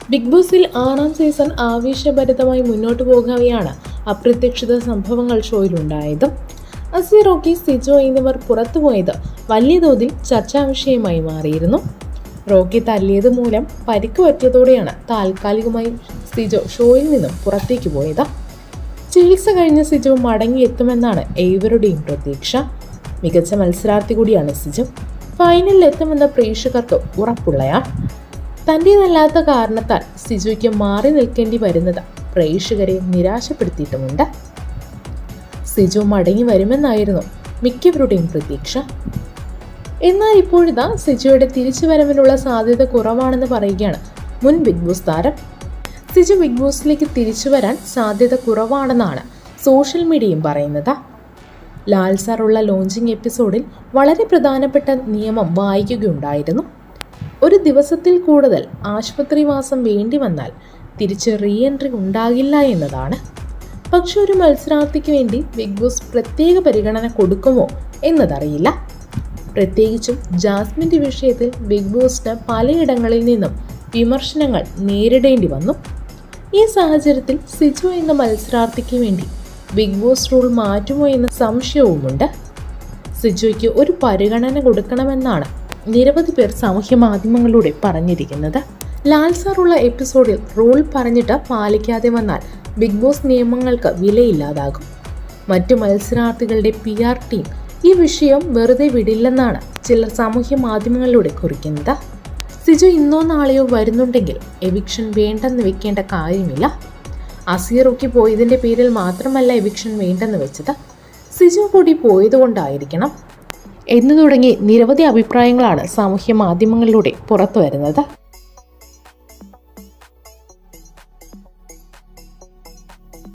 Big ബോസിൽ 6ാം season ആവേശഭരിതമായി മുന്നോട്ട് പോകവെയാണ് അപ്രതീക്ഷിത സംഭവങ്ങൾ ഷോയിലുണ്ടായത്. അസി, റോക്കി, സിജോ എന്നിവർ പുറത്തുപോയത് വലിയ തോതിൽ ചർച്ചാ വിഷയമായി മാറിയിരുന്നു. റോക്കി തല്ലിയത് മൂലം പരിക്ക് പറ്റിയതോടെയാണ് താൽക്കാലികമായി സിജോ ഷോയിൽ നിന്നും പുറത്തേക്ക് പോയത്. ചികിത്സ കഴിഞ്ഞ് സിജോ മടങ്ങിയെത്തുമെന്നാണ് ഏവരുടെയും പ്രതീക്ഷ. മികച്ച മത്സരാർത്ഥി കൂടിയാണ് സിജോ. ഫൈനലിൽ എത്തുമെന്ന പ്രേക്ഷകർക്ക് ഉറപ്പുള്ളയാൾ. തൻ്റേതല്ലാത്ത കാരണത്താൽ സിജോയ്ക്ക് മാറി നിൽക്കേണ്ടി വരുന്നത് പ്രേക്ഷകരെ നിരാശപ്പെടുത്തിയിട്ടുമുണ്ട്. സിജോ മടങ്ങി വരുമെന്നായിരുന്നു മിക്കവരുടെയും പ്രതീക്ഷ. എന്നാൽ ഇപ്പോഴിതാ സിജോയുടെ തിരിച്ചുവരവിനുള്ള സാധ്യത കുറവാണെന്ന് പറയുകയാണ് മുൻ ബിഗ് ബോസ് താരം. സിജോ ബിഗ് ബോസിലേക്ക് തിരിച്ചു വരാൻ സാധ്യത കുറവാണെന്നാണ് സോഷ്യൽ മീഡിയയും പറയുന്നത്. ലാൽ സാറുള്ള ലോഞ്ചിങ് എപ്പിസോഡിൽ വളരെ പ്രധാനപ്പെട്ട നിയമം വായിക്കുകയുണ്ടായിരുന്നു. ഒരു ദിവസത്തിൽ കൂടുതൽ ആശുപത്രിവാസം വേണ്ടി വന്നാൽ തിരിച്ച് റീ എൻട്രി ഉണ്ടാകില്ല എന്നതാണ്. പക്ഷെ ഒരു മത്സരാർത്ഥിക്ക് വേണ്ടി ബിഗ് ബോസ് പ്രത്യേക പരിഗണന കൊടുക്കുമോ എന്നതറിയില്ല. പ്രത്യേകിച്ചും ജാസ്മിൻ്റെ വിഷയത്തിൽ ബിഗ് ബോസിന് പലയിടങ്ങളിൽ നിന്നും വിമർശനങ്ങൾ നേരിടേണ്ടി വന്നു. ഈ സാഹചര്യത്തിൽ സിജോ എന്ന മത്സരാർത്ഥിക്ക് വേണ്ടി ബിഗ് ബോസ് റൂൾ മാറ്റുമോ എന്ന സംശയവുമുണ്ട്. സിജോയ്ക്ക് ഒരു പരിഗണന കൊടുക്കണമെന്നാണ് നിരവധി പേർ സാമൂഹ്യ മാധ്യമങ്ങളിലൂടെ പറഞ്ഞിരിക്കുന്നത്. ലാൽ സാറുള്ള എപ്പിസോഡിൽ റൂൾ പറഞ്ഞിട്ട് പാലിക്കാതെ വന്നാൽ ബിഗ് ബോസ് നിയമങ്ങൾക്ക് വിലയില്ലാതാകും. മറ്റു മത്സരാർത്ഥികളുടെ PR ടീം ഈ വിഷയം വെറുതെ വിടില്ലെന്നാണ് ചിലർ സാമൂഹ്യ മാധ്യമങ്ങളിലൂടെ കുറിക്കുന്നത്. സിജോ ഇന്നോ നാളെയോ വരുന്നുണ്ടെങ്കിൽ എവിക്ഷൻ വേണ്ടെന്ന് വെക്കേണ്ട കാര്യമില്ല. അസി, റോക്കി പോയതിൻ്റെ പേരിൽ മാത്രമല്ല എവിക്ഷൻ വേണ്ടെന്ന് വെച്ചത്, സിജോ കൂടി പോയതുകൊണ്ടായിരിക്കണം എന്നു തുടങ്ങി നിരവധി അഭിപ്രായങ്ങളാണ് സാമൂഹ്യ മാധ്യമങ്ങളിലൂടെ പുറത്തു വരുന്നത്.